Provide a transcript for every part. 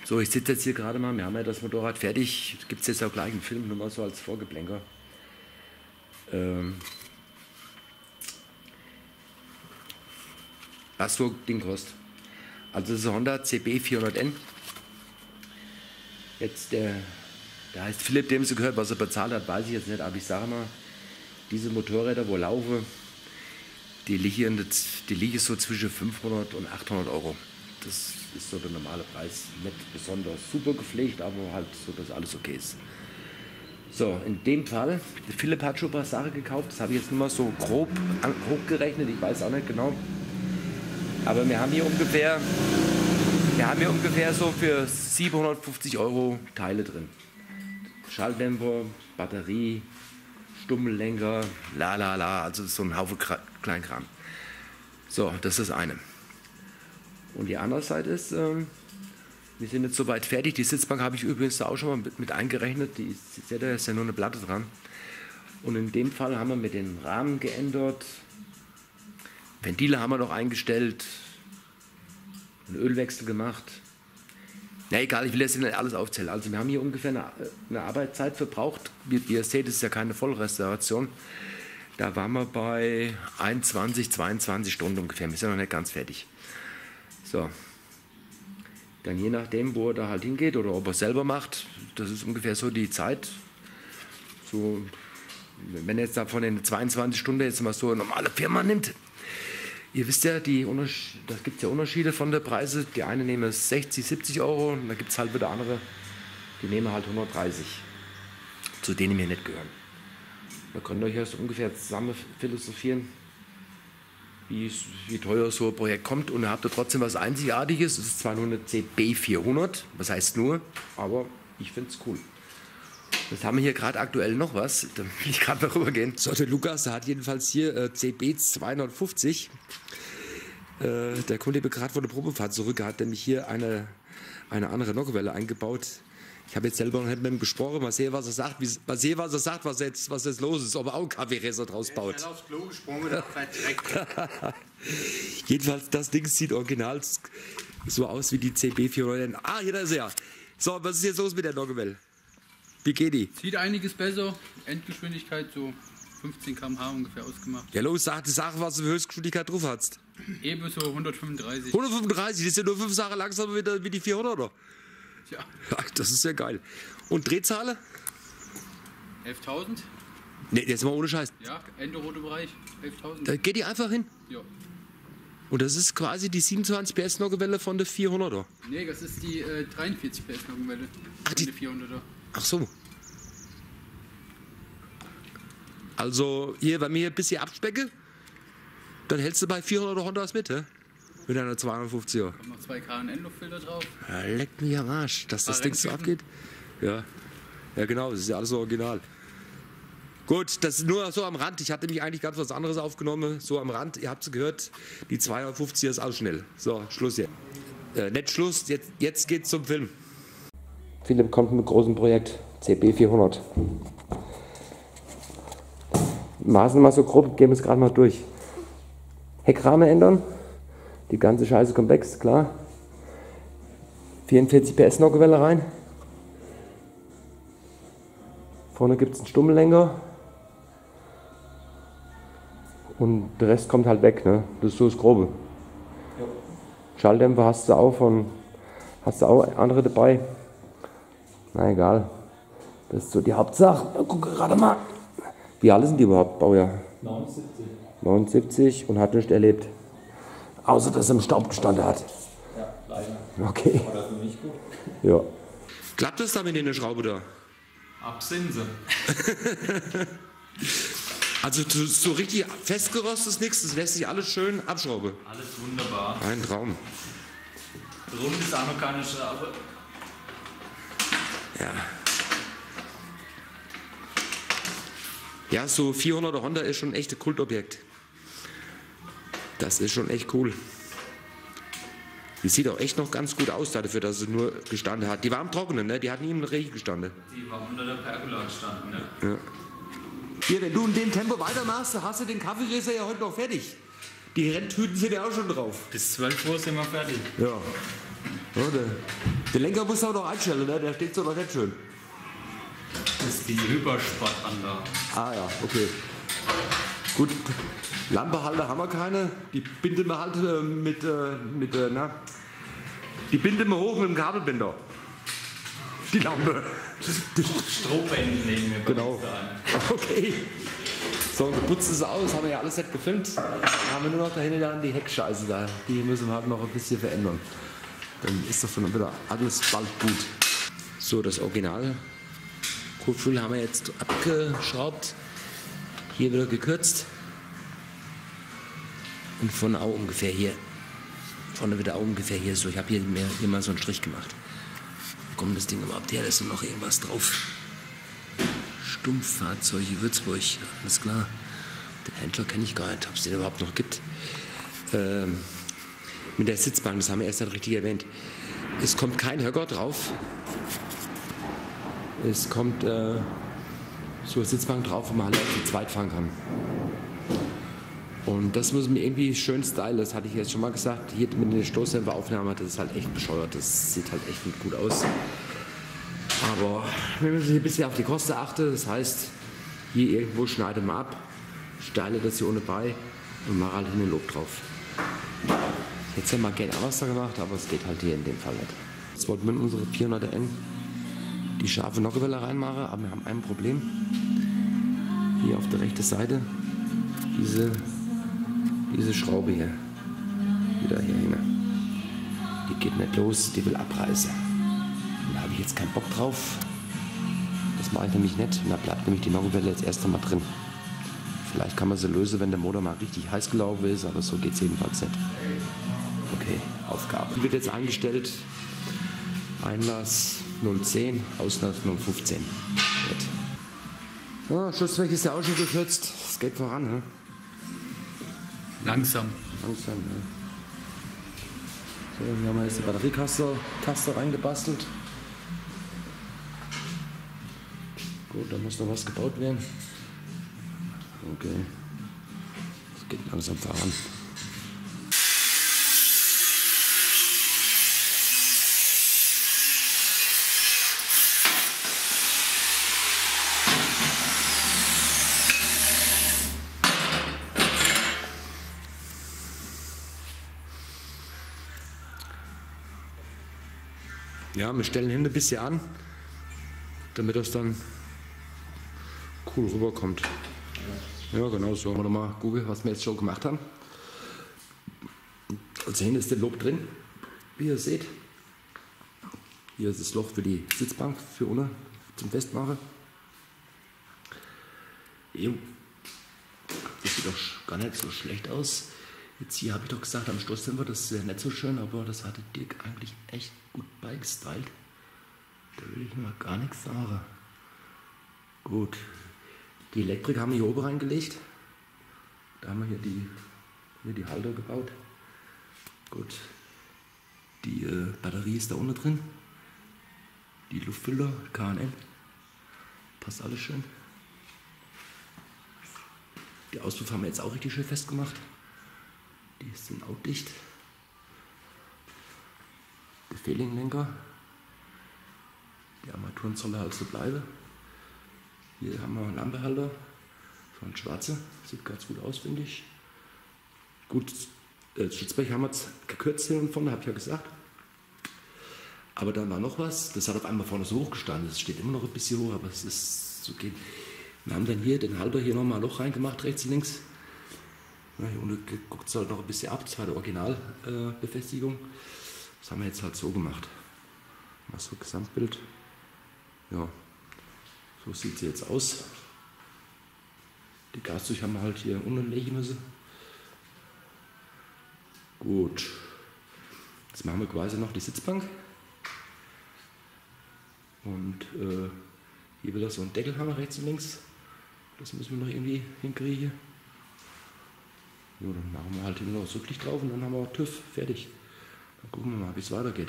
So, ich sitze jetzt hier gerade mal, wir haben ja das Motorrad fertig. Gibt es jetzt auch gleich einen Film, nur mal so als Vorgeplänker. Was so Ding kostet. Also das ist ein Honda CB 400N. Jetzt der heißt Philipp, dem sie gehört, was er bezahlt hat, weiß ich jetzt nicht, aber ich sage mal, diese Motorräder, wo laufe, die liegen so zwischen 500 und 800 Euro. Das ist so der normale Preis. Nicht besonders super gepflegt, aber halt so, dass alles okay ist. So, in dem Fall, der Philipp hat schon ein paar Sachen gekauft, das habe ich jetzt nur mal so grob hochgerechnet, ich weiß auch nicht genau. Aber wir haben hier ungefähr so für 750 Euro Teile drin. Schalldämpfer, Batterie, Stummellenker, also so ein Haufen Kleinkram. So, das ist das eine. Und die andere Seite ist, wir sind jetzt soweit fertig. Die Sitzbank habe ich übrigens da auch schon mal mit eingerechnet. Die seht ihr, ist ja nur eine Platte dran. Und in dem Fall haben wir mit den Rahmen geändert. Ventile haben wir noch eingestellt. Einen Ölwechsel gemacht. Na egal, ich will jetzt nicht alles aufzählen. Also wir haben hier ungefähr eine Arbeitszeit verbraucht. Wie ihr seht, es ist ja keine Vollrestauration. Da waren wir bei 21, 22 Stunden ungefähr. Wir sind noch nicht ganz fertig. So. Dann je nachdem, wo er da halt hingeht oder ob er es selber macht, das ist ungefähr so die Zeit. So, wenn er jetzt da von den 22 Stunden jetzt mal so eine normale Firma nimmt. Ihr wisst ja, da gibt es ja Unterschiede von der Preise. Die eine nehmen 60, 70 Euro und da gibt es halt wieder andere, die nehmen halt 130. Zu denen wir nicht gehören. Da könnt ihr euch ja so ungefähr zusammen philosophieren, wie teuer so ein Projekt kommt. Und ihr habt da trotzdem was Einzigartiges. Es ist zwar nur eine CB 400, was heißt nur, aber ich finde es cool. Jetzt haben wir hier gerade aktuell noch was, da will ich gerade noch rübergehen. So, der Lukas, der hat jedenfalls hier CB 250. Der kommt eben gerade von der Probefahrt zurück, er hat nämlich hier eine andere Nockenwelle eingebaut. Ich habe jetzt selber noch nicht mit ihm gesprochen, mal sehen, was er sagt, was jetzt los ist, ob er auch einen Kaffeeräser draus baut. Er ist aufs Klo gesprungen, der direkt. Jedenfalls, das Ding sieht original so aus wie die CB 400. Ah, hier ist er ja. So, was ist jetzt los mit der Nockenwelle? Wie geht die? Sieht einiges besser. Endgeschwindigkeit so 15 km/h ungefähr ausgemacht. Ja los, sag, was du für Höchstgeschwindigkeit drauf hast. Eben so 135. 135, das ist ja nur 5 Sachen langsamer wie die 400er. Ja. Das ist ja geil. Und Drehzahl? 11.000? Ne, jetzt mal ohne Scheiß. Ja, Ende-rote Bereich. 11.000. Da geht die einfach hin? Ja. Und das ist quasi die 27 PS Nockenwelle von der 400er? Nee, das ist die 43 PS Nockenwelle von der 400er. Ach so. Also hier, wenn wir hier ein bisschen abspecken, dann hältst du bei 400er Hondas mit, hä? Mit einer 250er. Kommt noch 2 KNN-Luftfilter drauf. Ja, leckt mich am Arsch, dass das Ding so abgeht. Ja. Ja genau, das ist ja alles so original. Gut, das ist nur so am Rand. Ich hatte mich eigentlich ganz was anderes aufgenommen. So am Rand, ihr habt es gehört, die 250er ist auch schnell. So, Schluss jetzt. Nicht Schluss, jetzt geht's zum Film. Philipp kommt mit einem großen Projekt, CB 400. Maßen mal so grob, gehen wir es gerade mal durch. Heckrahmen ändern, die ganze Scheiße komplex, klar. 44 PS Nockenwelle rein. Vorne gibt es einen Stummellenker. Und der Rest kommt halt weg, ne? Das ist so das Grobe. Ja. Schalldämpfer hast du auch andere dabei. Na egal. Das ist so die Hauptsache. Guck gerade mal. Wie alt sind die überhaupt, Baujahr? 79. 79 und hat nichts erlebt. Außer dass er im Staub gestanden hat. Ja, leider. Okay. Aber das ist nicht gut. Ja. Klappt das da mit der Schraube da? Absinse. Also so richtig festgerostet ist nichts, das lässt sich alles schön abschrauben. Alles wunderbar. Ein Traum. Rund ist auch noch keine Schraube. Ja. Ja, so 400er Honda ist schon echt ein Kultobjekt. Das ist schon echt cool. Die sieht auch echt noch ganz gut aus dafür, dass sie nur gestanden hat. Die war am Trockenen, ne? Die hat nie im Regen gestanden. Die war unter der Pergola gestanden, ne? Ja. Hier, wenn du in dem Tempo weitermachst, hast du den Kaffeeräser ja heute noch fertig. Die Renntüten sind ja auch schon drauf. Bis 12 Uhr sind wir fertig. Ja. Oder? Den Lenker musst du auch noch einstellen, ne? Der steht so noch nicht schön. Das ist die Hypersportanlage. Ah ja, okay. Gut, Lampehalter haben wir keine. Die binden wir halt die binden wir hoch mit dem Kabelbinder. Die Lampe. Strohbänden nehmen wir bei Genau. uns da ein. Okay. So, geputzt ist aus, haben wir ja alles nicht gefilmt. Dann haben wir nur noch dahinter dann die Heckscheiße da. Die müssen wir halt noch ein bisschen verändern. Dann ist das dann wieder alles bald gut. So, das Original Kotflügel haben wir jetzt abgeschraubt. Hier wieder gekürzt. Und vorne auch ungefähr hier. Vorne wieder auch ungefähr hier so. Ich habe hier mal so einen Strich gemacht. Kommt das Ding überhaupt her? Da ist noch irgendwas drauf. Stumpffahrzeuge Würzburg. Alles klar. Den Händler kenne ich gar nicht, ob es den überhaupt noch gibt. Mit der Sitzbank, das haben wir erst nicht richtig erwähnt. Es kommt kein Höcker drauf. Es kommt so eine Sitzbank drauf, wo man halt zu zweit fahren kann. Und das muss man irgendwie schön stylen, das hatte ich jetzt schon mal gesagt. Hier mit der Stoßdämpferaufnahme, das ist halt echt bescheuert, das sieht halt echt nicht gut aus. Aber wir müssen hier ein bisschen auf die Kosten achten, das heißt, hier irgendwo schneiden wir ab, steile das hier ohne bei und mache halt einen Lob drauf. Jetzt haben wir gerne was da gemacht, aber es geht halt hier in dem Fall nicht. Jetzt wollten wir in unsere 400N die scharfe Nockerwelle reinmachen, aber wir haben ein Problem. Hier auf der rechten Seite, diese Schraube hier, wieder hier hin. Die geht nicht los, die will abreißen. Da habe ich jetzt keinen Bock drauf. Das mache ich nämlich nicht. Und da bleibt nämlich die Nockerwelle jetzt erst einmal drin. Vielleicht kann man sie lösen, wenn der Motor mal richtig heiß gelaufen ist, aber so geht es jedenfalls nicht. Okay, Aufgabe. Die wird jetzt eingestellt. Einlass 010, Auslass 015. Ja, Schussweg ist ja auch schon gekürzt. Es geht voran, ne? Langsam. Langsam, ja. So, hier haben wir jetzt die Batteriekaste reingebastelt. Gut, da muss noch was gebaut werden. Okay. Es geht langsam voran. Ja, wir stellen hin ein bisschen an, damit das dann cool rüberkommt. Ja, genau so. Wollen wir mal gucken, was wir jetzt schon gemacht haben. Also hinten ist der Lob drin, wie ihr seht. Hier ist das Loch für die Sitzbank, für unten zum Festmachen. Jo. Das sieht doch gar nicht so schlecht aus. Jetzt hier habe ich doch gesagt, am Stoßdämpfer, das ist ja nicht so schön, aber das hatte Dirk eigentlich echt gut beigestylt. Da will ich mal gar nichts sagen. Gut. Die Elektrik haben wir hier oben reingelegt. Da haben wir hier die Halter gebaut. Gut. Die Batterie ist da unten drin. Die Luftfilter, K&N. Passt alles schön. Die Auspuff haben wir jetzt auch richtig schön festgemacht. Die sind auch dicht. Der Fehlinglenker. Die Armaturen sollen halt so bleiben. Hier haben wir einen Lampehalter. So ein schwarzer. Sieht ganz gut aus, finde ich. Gut, das Schutzblech haben wir jetzt gekürzt hier und vorne, habe ich ja gesagt. Aber dann war noch was. Das hat auf einmal vorne so hoch gestanden. Das steht immer noch ein bisschen hoch, aber es ist so geht. Wir haben dann hier den Halter hier nochmal ein Loch reingemacht, rechts und links. Ja, hier unten guckt es halt noch ein bisschen ab, das war die Originalbefestigung. Das haben wir jetzt halt so gemacht. Mal so Gesamtbild. Ja, so sieht sie jetzt aus. Die Gastücher haben wir halt hier unten legen müssen. Gut. Jetzt machen wir quasi noch die Sitzbank. Und hier wieder so einen Deckel haben wir rechts und links. Das müssen wir noch irgendwie hinkriegen. Ja, dann machen wir halt immer noch so Licht drauf und dann haben wir TÜV fertig. Dann gucken wir mal, wie es weitergeht.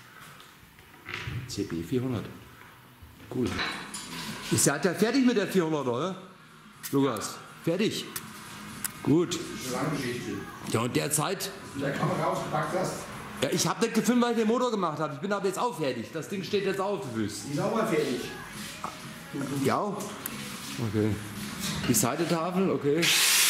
CB 400. Cool. Ihr seid ja fertig mit der 400er, oder? Lukas, fertig? Gut. Lange Geschichte. Ja, und derzeit, In der Kamera rausgepackt hast. Ja, ich habe nicht gefilmt, weil ich den Motor gemacht habe. Ich bin aber jetzt auch fertig. Das Ding steht jetzt auf, du Füße. Ist auch mal fertig. Ja. Okay. Die Seitentafel, okay.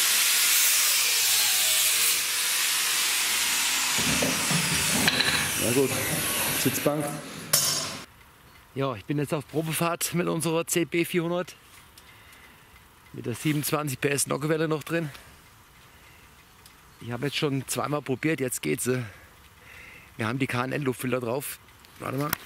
Na gut. Sitzbank. Ja, ich bin jetzt auf Probefahrt mit unserer CB 400. Mit der 27 PS Nockenwelle noch drin. Ich habe jetzt schon zweimal probiert, jetzt geht's. Wir haben die KNN-Luftfilter drauf. Warte mal.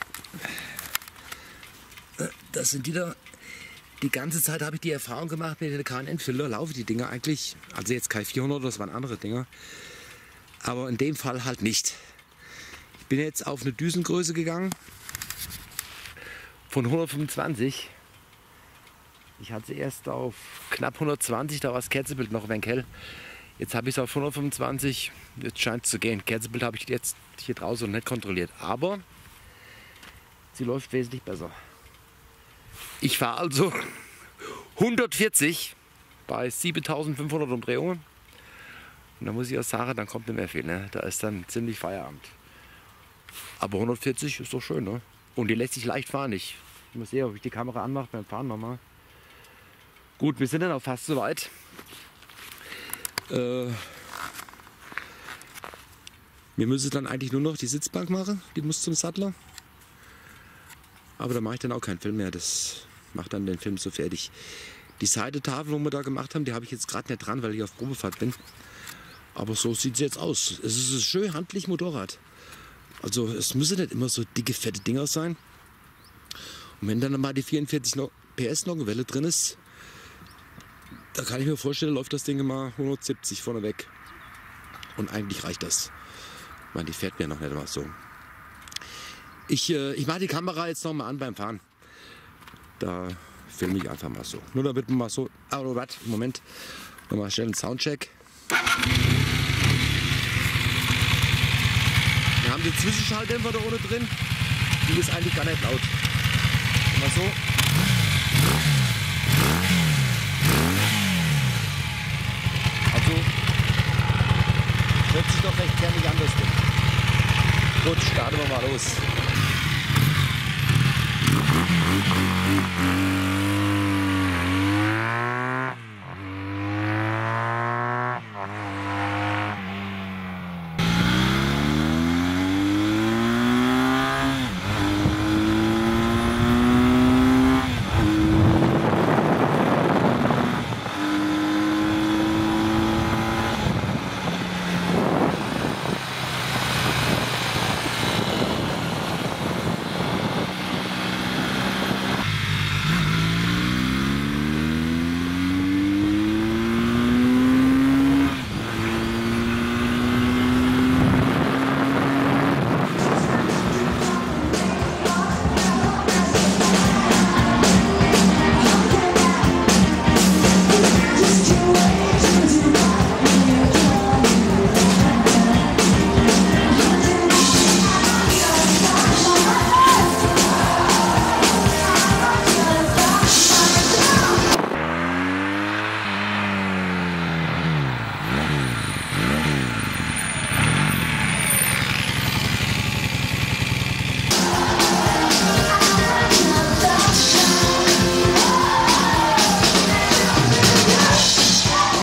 Das sind die da. Die ganze Zeit habe ich die Erfahrung gemacht, mit den KNN-Filter laufen die Dinger eigentlich. Also jetzt kein 400, das waren andere Dinger. Aber in dem Fall halt nicht. Ich bin jetzt auf eine Düsengröße gegangen. Von 125. Ich hatte erst auf knapp 120, da war das Kerzenbild noch ein wenig hell. Jetzt habe ich es auf 125, jetzt scheint es zu gehen. Kerzenbild habe ich jetzt hier draußen noch nicht kontrolliert, aber sie läuft wesentlich besser. Ich fahre also 140 bei 7500 Umdrehungen. Und da muss ich auch sagen, dann kommt nicht mehr viel, ne? Da ist dann ziemlich Feierabend. Aber 140 ist doch schön, ne? Und die lässt sich leicht fahren. Ich muss sehen, ob ich die Kamera anmache beim Fahren nochmal. Gut, wir sind dann auch fast soweit. Wir müssen dann eigentlich nur noch die Sitzbank machen, die muss zum Sattler. Aber da mache ich dann auch keinen Film mehr, das macht dann den Film so fertig. Die Seitentafel, wo wir da gemacht haben, die habe ich jetzt gerade nicht dran, weil ich auf Probefahrt bin. Aber so sieht es jetzt aus. Es ist ein schön handlich Motorrad. Also es müssen nicht immer so dicke, fette Dinger sein. Und wenn dann mal die 44 PS Nockenwelle drin ist, da kann ich mir vorstellen, läuft das Ding mal 170 vorne weg. Und eigentlich reicht das. Ich meine, die fährt mir noch nicht mal so. Ich mache die Kamera jetzt noch mal an beim Fahren. Da filme ich einfach mal so. Nur damit man mal so... Oh, warte, Moment. Nochmal schnell einen Soundcheck. Wir haben den Zwischenschalldämpfer da ohne drin. Die ist eigentlich gar nicht laut. Mal so. Also, hört sich doch recht kernig an, das Ding. Gut, starten wir mal los.